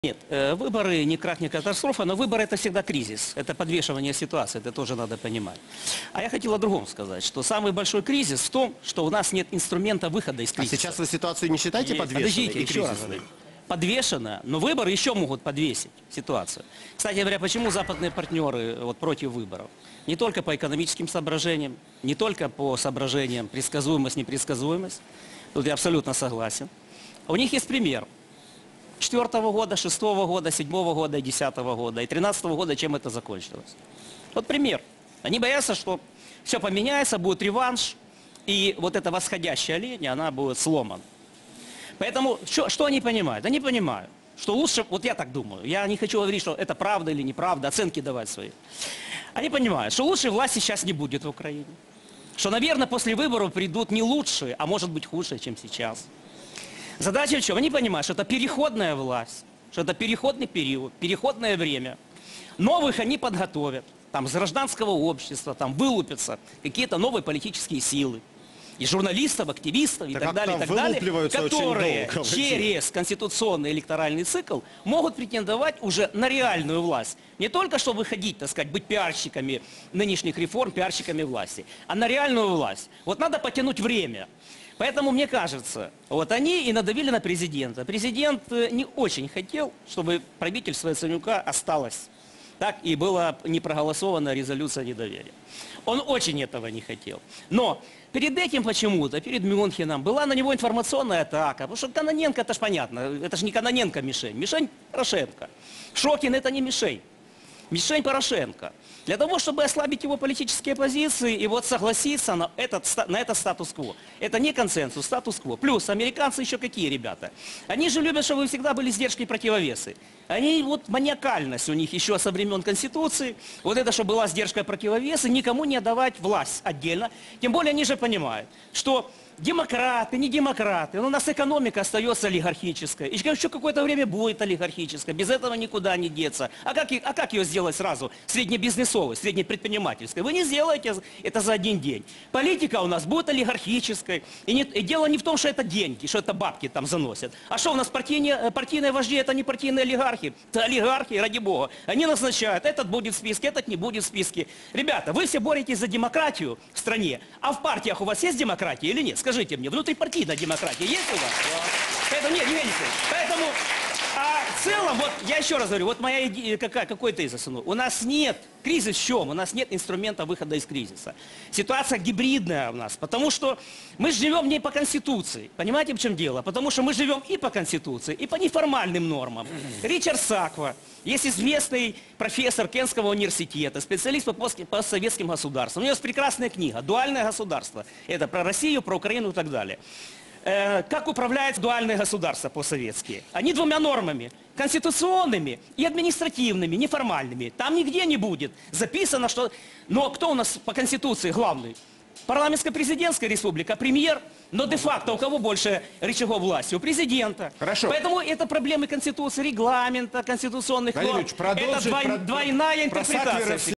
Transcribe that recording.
Нет, выборы не крах, не катастрофа, но выборы это всегда кризис, это подвешивание ситуации, это тоже надо понимать. А я хотел о другом сказать, что самый большой кризис в том, что у нас нет инструмента выхода из кризиса. А сейчас вы ситуацию не считаете подвешенной? Подождите, еще раз говорю. Подвешена, но выборы еще могут подвесить ситуацию. Кстати говоря, почему западные партнеры против выборов? Не только по экономическим соображениям, не только по соображениям предсказуемость, непредсказуемость. Тут я абсолютно согласен. У них есть пример. 2004 года, 2006 года, 2007 года, 2010 года и 2013 года, чем это закончилось. Вот пример. Они боятся, что все поменяется, будет реванш, и вот эта восходящая линия, она будет сломана. Поэтому, что они понимают? Они понимают, что лучше, вот я так думаю, я не хочу говорить, что это правда или неправда, оценки давать свои. Они понимают, что лучшей власти сейчас не будет в Украине. Что, наверное, после выборов придут не лучшие, а может быть худшие, чем сейчас. Задача в чем? Они понимают, что это переходная власть, что это переходный период, переходное время. Новых они подготовят, там, с гражданского общества, там, вылупятся какие-то новые политические силы. И журналистов, активистов и так далее, которые через конституционный электоральный цикл могут претендовать уже на реальную власть. Не только, чтобы выходить, так сказать, быть пиарщиками нынешних реформ, пиарщиками власти, а на реальную власть. Вот надо потянуть время. Поэтому, мне кажется, вот они и надавили на президента. Президент не очень хотел, чтобы правительство Яценюка осталось. Так и была не проголосована резолюция недоверия. Он очень этого не хотел. Но перед этим почему-то, перед Мюнхеном, была на него информационная атака. Потому что Кононенко, это ж понятно, это же не Кононенко мишень. Мишень Порошенко. Шокин это не мишень. Мишень Порошенко. Для того, чтобы ослабить его политические позиции и вот согласиться на этот статус-кво. Это не консенсус, статус-кво. Плюс американцы еще какие ребята? Они же любят, чтобы всегда были сдержки и противовесы. Они вот маниакальность у них еще со времен Конституции. Вот это, что была сдержка и противовесы, никому не отдавать власть отдельно. Тем более они же понимают, что демократы, не демократы, но у нас экономика остается олигархической. И еще какое-то время будет олигархической. Без этого никуда не деться. А как ее сделать сразу? Среднебизнесовой, среднепредпринимательской. Вы не сделаете это за один день. Политика у нас будет олигархической. И дело не в том, что это деньги, что это бабки там заносят. А что у нас партийные вожди, это не партийные олигархи. Это олигархи, ради бога. Они назначают, этот будет в списке, этот не будет в списке. Ребята, вы все боретесь за демократию в стране. А в партиях у вас есть демократия или нет? Скажите мне, внутрипартийная демократия есть у вас? Поэтому, нет, не видите. Поэтому, в целом, вот я еще раз говорю, вот моя идея, какой тезис? У нас нет, кризис в чем? У нас нет инструмента выхода из кризиса. Ситуация гибридная у нас, потому что мы живем не по Конституции. Понимаете, в чем дело? Потому что мы живем и по Конституции, и по неформальным нормам. Ричард Саква, есть известный профессор Кентского университета, специалист по постсоветским государствам. У него есть прекрасная книга «Дуальное государство». Это про Россию, про Украину и так далее. Как управляется дуальное государство постсоветские? Они двумя нормами. Конституционными и административными, неформальными. Там нигде не будет записано, что... Но кто у нас по Конституции главный? Парламентско-президентская республика, премьер, но де-факто у кого больше рычагов власти? У президента. Хорошо. Поэтому это проблемы Конституции, регламента, конституционных норм. Это двойная интерпретация.